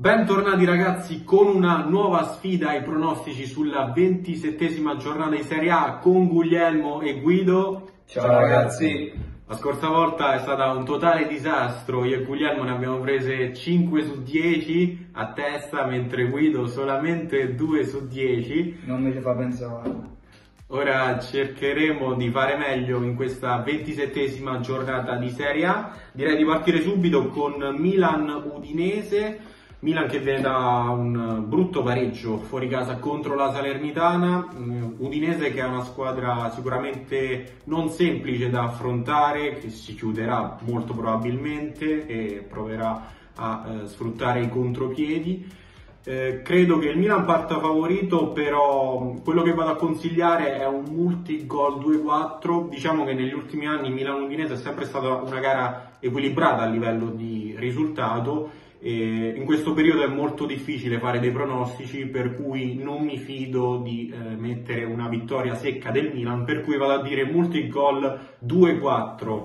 Bentornati ragazzi con una nuova sfida ai pronostici sulla 27esima giornata di Serie A con Guglielmo e Guido. Ciao ragazzi! La scorsa volta è stata un totale disastro, io e Guglielmo ne abbiamo prese 5 su 10 a testa, mentre Guido solamente 2 su 10. Non mi ci fa pensare. Ora cercheremo di fare meglio in questa 27esima giornata di Serie A. Direi di partire subito con Milan-Udinese. Milan che viene da un brutto pareggio fuori casa contro la Salernitana, Udinese che è una squadra sicuramente non semplice da affrontare, che si chiuderà molto probabilmente e proverà a sfruttare i contropiedi. Credo che il Milan parta favorito, però quello che vado a consigliare è un multi-gol 2-4. Diciamo che negli ultimi anni Milan-Udinese è sempre stata una gara equilibrata a livello di risultato. E in questo periodo è molto difficile fare dei pronostici, per cui non mi fido di mettere una vittoria secca del Milan, per cui vado a dire multi-gol 2-4.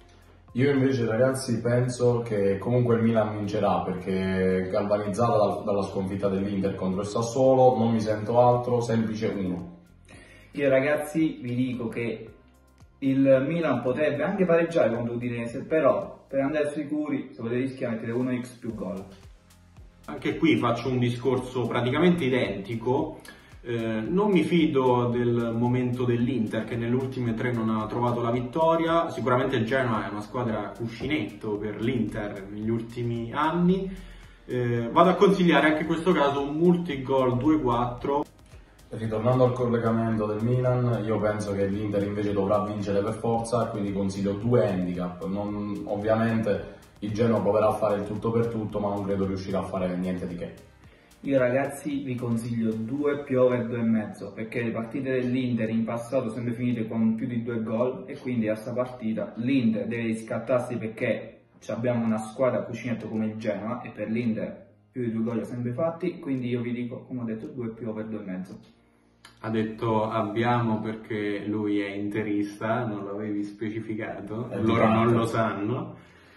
Io invece ragazzi penso che comunque il Milan vincerà, perché galvanizzata dalla sconfitta dell'Inter contro il Sassuolo non mi sento altro, semplice 1. Io ragazzi vi dico che il Milan potrebbe anche pareggiare contro l'Udinese, però per andare sicuri se potete rischiare mettere 1x più gol. Anche qui faccio un discorso praticamente identico. Non mi fido del momento dell'Inter, che nelle ultime 3 non ha trovato la vittoria. Sicuramente il Genoa è una squadra cuscinetto per l'Inter negli ultimi anni. Vado a consigliare anche in questo caso un multi-gol 2-4. Ritornando al collegamento del Milan, io penso che l'Inter invece dovrà vincere per forza, quindi consiglio 2 handicap. Ovviamente il Genoa proverà a fare il tutto per tutto, ma non credo riuscirà a fare niente di che. Io ragazzi vi consiglio 2 più over 2,5, perché le partite dell'Inter in passato sono sempre finite con più di 2 gol e quindi a sta partita l'Inter deve riscattarsi, perché abbiamo una squadra a cuscinetto come il Genoa e per l'Inter più di 2 gol li ha sempre fatti, quindi io vi dico, come ho detto, 2 più over 2,5. Ha detto abbiamo perché lui è interista, non l'avevi specificato, loro non lo sanno.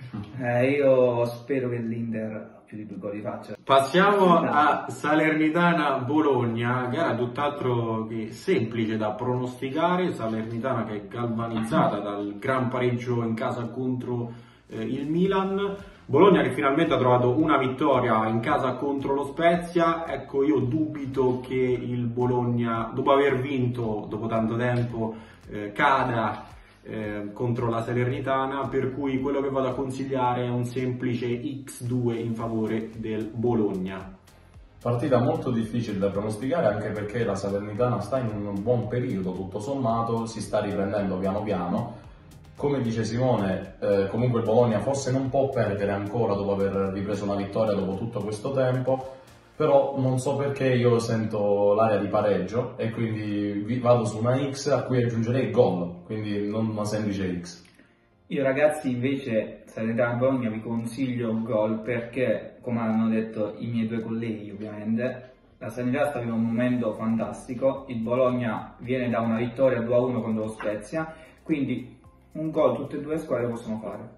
Io spero che l'Inter più di 2 gol li faccia. Passiamo a Salernitana-Bologna, gara tutt'altro che semplice da pronosticare. Salernitana che è galvanizzata dal gran pareggio in casa contro il Milan. Bologna che finalmente ha trovato una vittoria in casa contro lo Spezia. Ecco, io dubito che il Bologna, dopo aver vinto dopo tanto tempo, cada contro la Salernitana, per cui quello che vado a consigliare è un semplice X2 in favore del Bologna. Partita molto difficile da pronosticare, anche perché la Salernitana sta in un buon periodo, tutto sommato, si sta riprendendo piano piano. Come dice Simone, comunque il Bologna forse non può perdere ancora dopo aver ripreso una vittoria dopo tutto questo tempo, però non so perché io sento l'area di pareggio e quindi vado su una X a cui aggiungerei gol, quindi non una semplice X. Io ragazzi invece Salernitana Bologna vi consiglio gol, perché come hanno detto i miei 2 colleghi ovviamente, la Salernitana sta vivendo un momento fantastico, il Bologna viene da una vittoria 2-1 contro lo Spezia, quindi un gol tutte e 2 le squadre possono fare.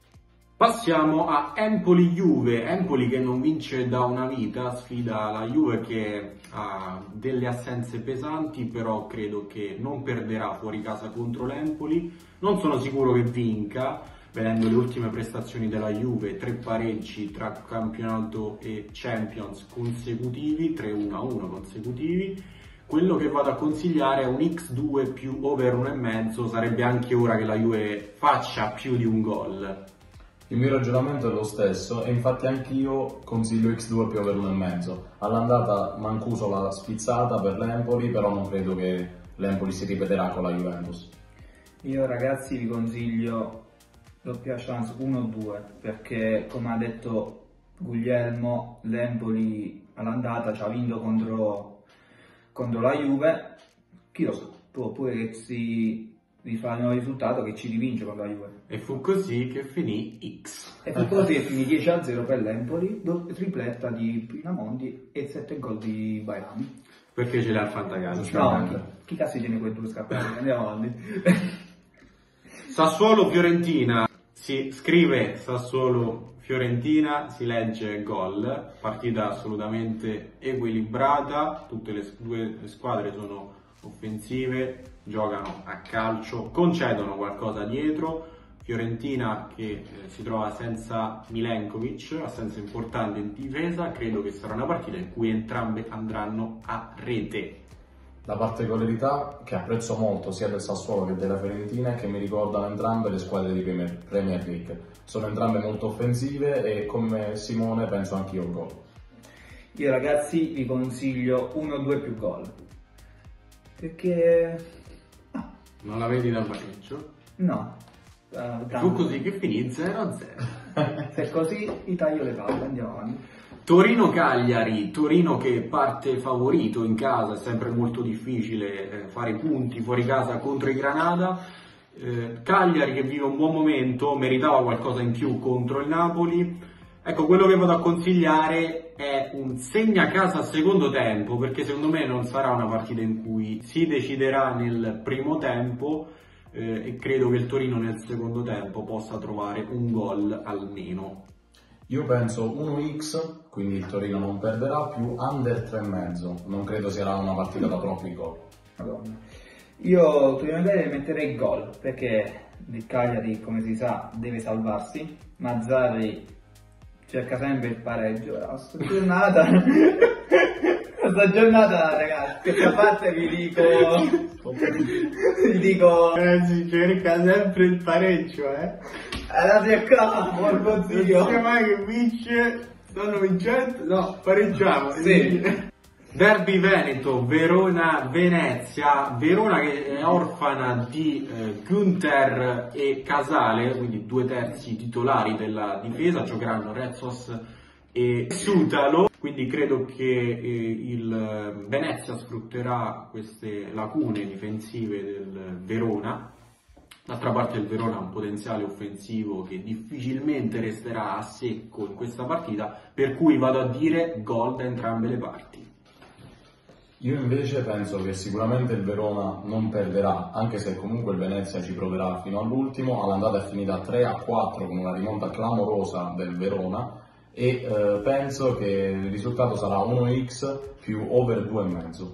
Passiamo a Empoli-Juve. Empoli che non vince da una vita, sfida la Juve che ha delle assenze pesanti, però credo che non perderà fuori casa contro l'Empoli. Non sono sicuro che vinca, vedendo le ultime prestazioni della Juve, 3 pareggi tra campionato e Champions consecutivi, 3-1-1 consecutivi. Quello che vado a consigliare è un X2 più over 1,5, sarebbe anche ora che la Juve faccia più di un gol. Il mio ragionamento è lo stesso e infatti anch'io consiglio X2 più over 1,5. All'andata Mancuso l'ha spizzata per l'Empoli, però non credo che l'Empoli si ripeterà con la Juventus. Io ragazzi vi consiglio doppia chance 1-2, perché come ha detto Guglielmo, l'Empoli all'andata ci ha vinto contro la Juve, chi lo sa, può pure che si rifà il nuovo risultato, che ci rivince contro la Juve. E fu così che finì X. E fu così che finì 10-0 per l'Empoli, tripletta di Pinamonti e 7 gol di Bairami. Perché ce l'ha il fantacalcio? No, chi cazzo tiene quei 2 scappati? Andiamo avanti. Sassuolo-Fiorentina. Si scrive Sassuolo Fiorentina, si legge gol, partita assolutamente equilibrata, tutte le due squadre sono offensive, giocano a calcio, concedono qualcosa dietro. Fiorentina che si trova senza Milenkovic, assenza importante in difesa, credo che sarà una partita in cui entrambe andranno a rete. La particolarità che apprezzo molto sia del Sassuolo che della Fiorentina è che mi ricordano entrambe le squadre di Premier League. Sono entrambe molto offensive e come Simone penso anch'io al gol. Io ragazzi vi consiglio 1-2 più gol. Perché... Non la vedi da pareggio? No. Fu così che finì 0-0. Se così vi taglio le palle, andiamo avanti. Torino-Cagliari, Torino che parte favorito in casa, è sempre molto difficile fare i punti fuori casa contro i Granada. Cagliari che vive un buon momento, meritava qualcosa in più contro il Napoli. Ecco, quello che vado a consigliare è un segna casa a secondo tempo, perché secondo me non sarà una partita in cui si deciderà nel primo tempo e credo che il Torino nel secondo tempo possa trovare un gol almeno. Io penso 1x, quindi il Torino non perderà, più under 3,5. Non credo sia una partita da troppi gol. Madonna. Io Torino Cagliari metterei gol, perché il Cagliari, come si sa, deve salvarsi. Mazzarri cerca sempre il pareggio. Questa giornata ragazzi, questa parte vi dico Si cerca sempre il pareggio, la cercata, buon consiglio. Non mai che vince, stanno vincendo, no, pareggiamo. Sì. Derby Veneto, Verona-Venezia, Verona che è orfana di Günther e Casale, quindi 2/3 titolari della difesa, giocheranno Rezzos e Sutalo, quindi credo che il Venezia sfrutterà queste lacune difensive del Verona. D'altra parte il Verona ha un potenziale offensivo che difficilmente resterà a secco in questa partita, per cui vado a dire gol da entrambe le parti. Io invece penso che sicuramente il Verona non perderà, anche se comunque il Venezia ci proverà fino all'ultimo. All'andata è finita 3-4 con una rimonta clamorosa del Verona e penso che il risultato sarà 1x più over 2,5.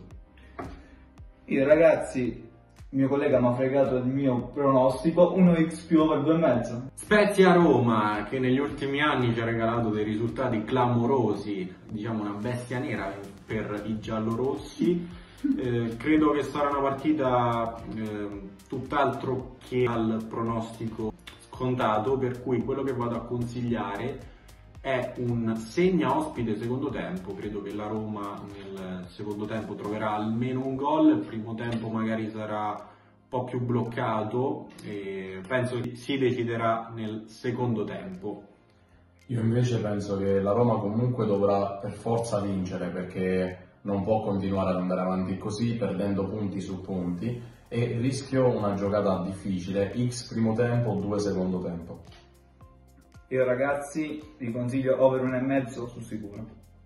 Io ragazzi, il mio collega mi ha fregato il mio pronostico, 1x più over 2,5. Spezia-Roma che negli ultimi anni ci ha regalato dei risultati clamorosi, diciamo una bestia nera per i giallorossi. Credo che sarà una partita tutt'altro che al pronostico scontato, per cui quello che vado a consigliare è un segna ospite secondo tempo. Credo che la Roma nel secondo tempo troverà almeno un gol, il primo tempo magari sarà un po' più bloccato e penso che si deciderà nel secondo tempo. Io invece penso che la Roma comunque dovrà per forza vincere, perché non può continuare ad andare avanti così perdendo punti su punti, e rischio una giocata difficile, x primo tempo, 2 secondo tempo. Io ragazzi vi consiglio over 1,5 sul sicuro.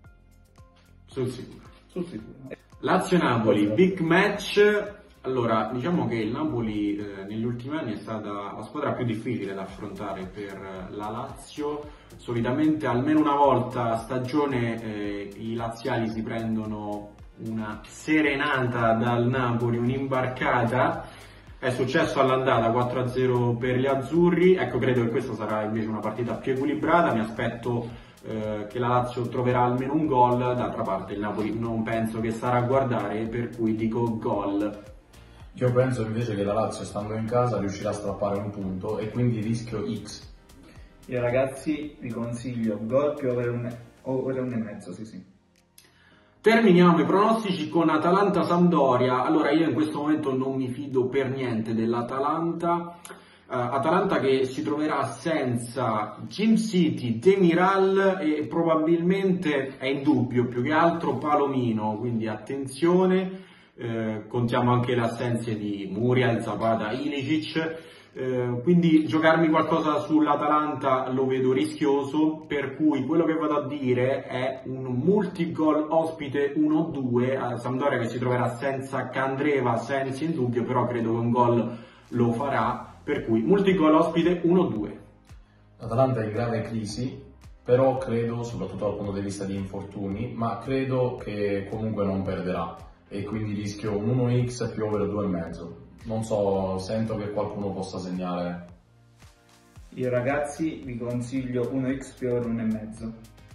Sul sicuro. Sul sicuro. Lazio-Napoli, big match. Allora, diciamo che il Napoli negli ultimi anni è stata la squadra più difficile da affrontare per la Lazio. Solitamente almeno una volta a stagione i laziali si prendono una serenata dal Napoli, un'imbarcata. È successo all'andata 4-0 per gli azzurri. Ecco, credo che questa sarà invece una partita più equilibrata. Mi aspetto che la Lazio troverà almeno un gol. D'altra parte il Napoli non penso che sarà a guardare, per cui dico gol. Io penso invece che la Lazio, stando in casa, riuscirà a strappare un punto e quindi rischio X. Io ragazzi vi consiglio gol più over 1,5, sì. Terminiamo i pronostici con Atalanta-Sampdoria. Allora, io in questo momento non mi fido per niente dell'Atalanta. Atalanta che si troverà senza Jim City, Demiral e probabilmente è in dubbio più che altro Palomino, quindi attenzione. Contiamo anche le assenze di Muriel, Zapata, Ilicic. Quindi giocarmi qualcosa sull'Atalanta lo vedo rischioso, per cui quello che vado a dire è un multigol ospite 1-2 a Sampdoria che si troverà senza Candreva, Sensi in dubbio, però credo che un gol lo farà, per cui multigol ospite 1-2. L'Atalanta è in grave crisi però credo, soprattutto dal punto di vista di infortuni, ma credo che comunque non perderà e quindi rischio un 1x più over 2,5. Non so, sento che qualcuno possa segnare. Io ragazzi vi consiglio 1x più over 1,5.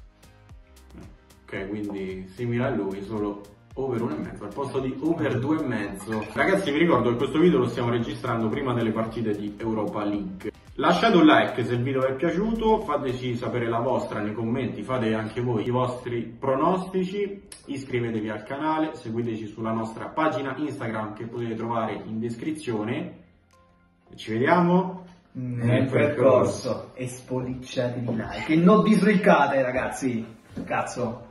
Ok, quindi simile a lui, solo over 1,5 al posto di over 2,5. Ragazzi, vi ricordo che questo video lo stiamo registrando prima delle partite di Europa League. Lasciate un like se il video vi è piaciuto, fateci sapere la vostra nei commenti, fate anche voi i vostri pronostici, iscrivetevi al canale, seguiteci sulla nostra pagina Instagram che potete trovare in descrizione. E ci vediamo Nel percorso. E spolicciatevi like e non disliccate ragazzi. Cazzo.